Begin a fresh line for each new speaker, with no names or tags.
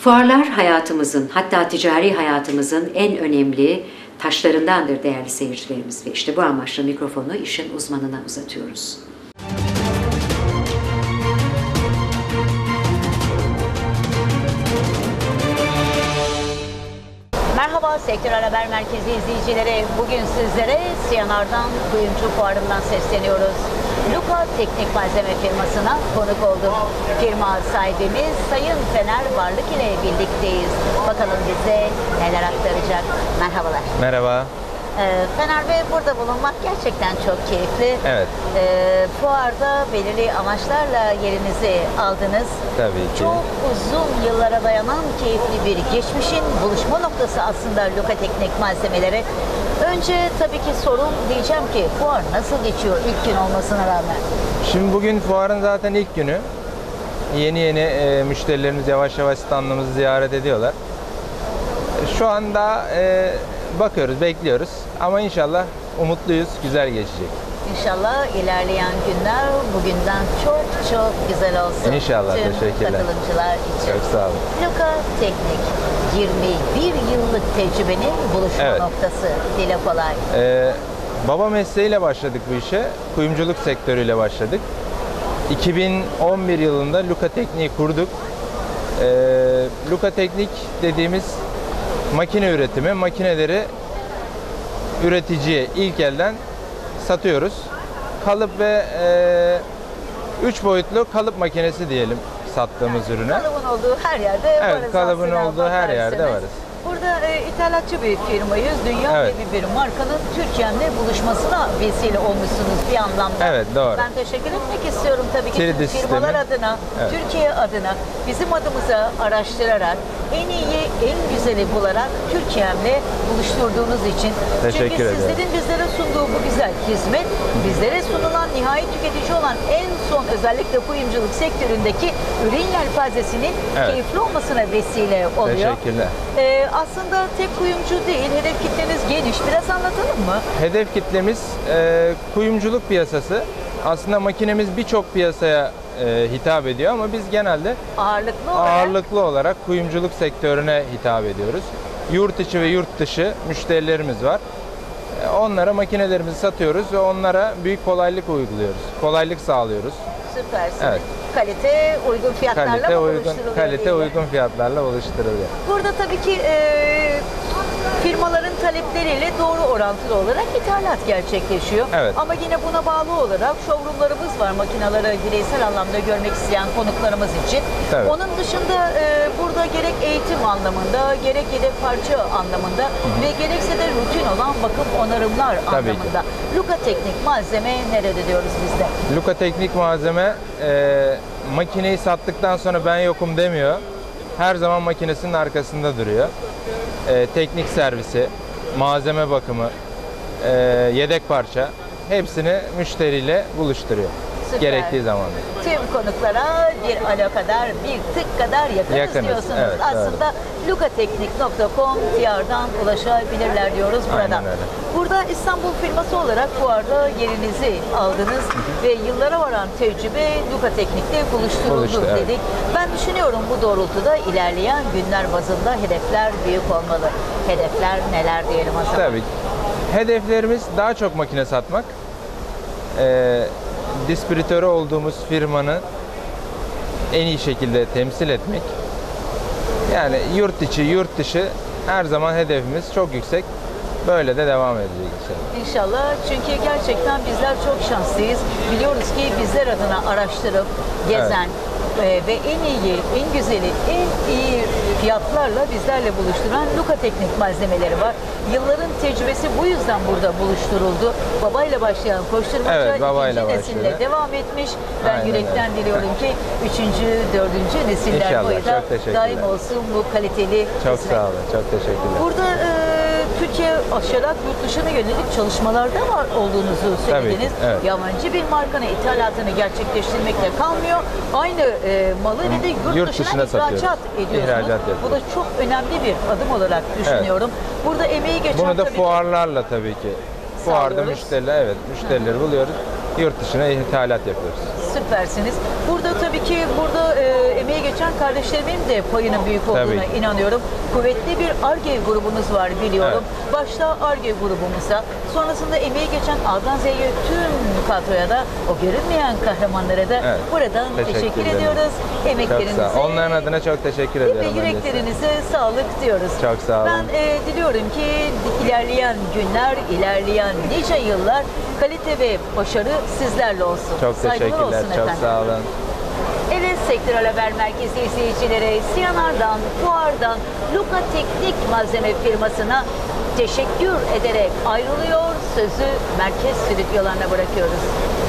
Fuarlar hayatımızın, hatta ticari hayatımızın en önemli taşlarındandır değerli seyircilerimiz ve işte bu amaçla mikrofonu işin uzmanına uzatıyoruz.
Merhaba Sektörel Haber Merkezi izleyicileri. Bugün sizlere C&R'dan Kuyumcu Fuarı'ndan sesleniyoruz. Luka Teknik Malzeme firmasına konuk olduk. Firma sahibimiz Sayın Fener Varlık ile birlikteyiz. Bakalım bize neler aktaracak. Merhabalar.
Merhaba.
Fener Bey, burada bulunmak gerçekten çok keyifli.
Evet.
Fuarda belirli amaçlarla yerinizi aldınız.
Tabii ki.
Çok uzun yıllara dayanan keyifli bir geçmişin buluşma noktası aslında Luka Teknik Malzemeleri. Önce tabii ki sorum, diyeceğim ki fuar nasıl geçiyor ilk gün olmasına rağmen?
Şimdi bugün fuarın zaten ilk günü. Yeni müşterilerimiz yavaş yavaş standımızı ziyaret ediyorlar. Şu anda bakıyoruz, bekliyoruz. Ama inşallah umutluyuz, güzel geçecek.
İnşallah ilerleyen günler bugünden çok çok güzel olsun.
İnşallah,
tüm
teşekkürler.
katılımcılar için.
Çok sağ olun.
Luka Teknik 21 yıllık tecrübenin buluşma
Evet.
noktası. Dile kolay.
Baba mesleğiyle başladık bu işe. Kuyumculuk sektörüyle başladık. 2011 yılında Luka Teknik'i kurduk. Luka Teknik dediğimiz makine üretimi, makineleri üreticiye ilk elden satıyoruz. Kalıp ve 3 boyutlu kalıp makinesi diyelim sattığımız ürüne.
Kalıbın olduğu her yerde
Evet,
varız
kalıbın
aslında,
olduğu her yerde
bakarsanız.
varız.
Burada ithalatçı bir firmayız. Dünya
Evet.
devi bir markanın Türkiye'mle buluşmasına vesile olmuşsunuz bir anlamda.
Evet, doğru.
Ben teşekkür etmek istiyorum tabii ki
3D
tüm firmalar
sistemi.
adına,
Evet.
Türkiye adına, bizim adımıza araştırarak, en iyi, en güzeli bularak Türkiye'mle buluşturduğunuz için.
Teşekkür
Çünkü
ederim.
sizlerin bizlere sunduğu bu güzel hizmet, bizlere sunulan nihai tüketici olan en son özellikle kuyumculuk sektöründeki ürün yelpazesinin
Evet.
keyifli olmasına vesile oluyor.
Teşekkürler.
Aslında tek kuyumcu değil, hedef kitleniz geniş. Biraz anlatalım mı?
Hedef kitlemiz kuyumculuk piyasası. Aslında makinemiz birçok piyasaya hitap ediyor ama biz genelde ağırlıklı olarak kuyumculuk sektörüne hitap ediyoruz. Yurt içi ve yurt dışı müşterilerimiz var. Onlara makinelerimizi satıyoruz ve onlara büyük kolaylık uyguluyoruz. Kolaylık sağlıyoruz.
Süpersiniz.
Evet.
Kalite uygun fiyatlarla
Kalite uygun fiyatlarla oluşturuluyor.
Burada tabii ki firmaların talepleriyle doğru orantılı olarak ithalat gerçekleşiyor.
Evet.
Ama yine buna bağlı olarak showroomlarımız var, makinaları bireysel anlamda görmek isteyen konuklarımız için.
Tabii.
Onun dışında burada gerek eğitim anlamında, gerek yedek parça anlamında ve gerekse de rutin olan bakım onarımlar
Tabii
anlamında. Luka Teknik Malzeme nerede diyoruz biz de?
Luka Teknik Malzeme makineyi sattıktan sonra ben yokum demiyor. Her zaman makinesinin arkasında duruyor. Teknik servisi, malzeme bakımı, yedek parça hepsini müşteriyle buluşturuyor.
Süper.
Gerektiği zamanda.
Tüm konuklara bir alo kadar, bir tık kadar yakınız diyorsunuz.
Evet,
aslında lukateknik.com diyardan ulaşabilirler diyoruz buradan.
Aynen öyle.
Burada İstanbul firması olarak fuarda yerinizi aldınız ve yıllara varan tecrübe Luka Teknik'te buluşturuldu
Evet.
dedik. Ben düşünüyorum bu doğrultuda ilerleyen günler bazında hedefler büyük olmalı. Hedefler neler diyelim o zaman?
Tabii. Hedeflerimiz daha çok makine satmak. Distribütörü olduğumuz firmanı en iyi şekilde temsil etmek. Yani yurt içi, yurt dışı her zaman hedefimiz çok yüksek. Böyle de devam edecek inşallah.
İnşallah, çünkü gerçekten bizler çok şanslıyız. Biliyoruz ki bizler adına araştırıp gezen ve en iyi, en güzeli, en iyi fiyatlarla bizlerle buluşturan Luka Teknik Malzemeleri var. Yılların tecrübesi bu yüzden burada buluşturuldu. Babayla başlayan koşturmaca
Evet, babayla
ikinci nesille
başladı.
devam etmiş. Ben
Aynen
yürekten
öyle.
diliyorum ki 3. 4. nesiller
İnşallah,
boyu da
çok teşekkürler.
daim olsun bu kaliteli
Çok
hizmet.
sağ olun, çok teşekkürler.
Burada Türkiye aşarak yurt dışına yönelik çalışmalarda var olduğunuzu söylediniz.
Tabii, evet.
Yabancı bir markanın ithalatını gerçekleştirmekle kalmıyor. Aynı malı ve de yurt dışına ihracat
satıyoruz.
ediyorsunuz.
İhracat
Bu da
yapıyoruz.
çok önemli bir adım olarak düşünüyorum. Burada emeği geçen
Bunu da
tabii ki
fuarlarla tabii ki. Fuarda
Sağlıyoruz.
müşterileri buluyoruz. Yurt dışına ithalat yapıyoruz.
süpersiniz. Burada tabii ki emeği geçen kardeşlerimin de payının büyük olduğuna
Tabii.
inanıyorum. Kuvvetli bir Ar-Ge grubunuz var biliyorum. Başta Ar-Ge grubumuza, sonrasında emeği geçen A'dan Z'ye tüm kadroya da, o görünmeyen kahramanlara da buradan teşekkür
ederim.
ediyoruz. Emeklerinize.
Çok sağ ol. Onların adına çok teşekkür ediyorum.
Ve yüreklerinize sağlık diyoruz.
Çok sağ olun.
Ben diliyorum ki ilerleyen günler, ilerleyen nice yıllar kalite ve başarı sizlerle olsun.
Çok
Saygılar
teşekkürler.
olsun
Çok
efendim.
sağ olun.
Evet, Sektörel Haber Merkezi izleyicileri, Siyanar'dan, Fuar'dan, Luka Teknik Malzeme firmasına teşekkür ederek ayrılıyor. Sözü merkez stüdyolarına bırakıyoruz.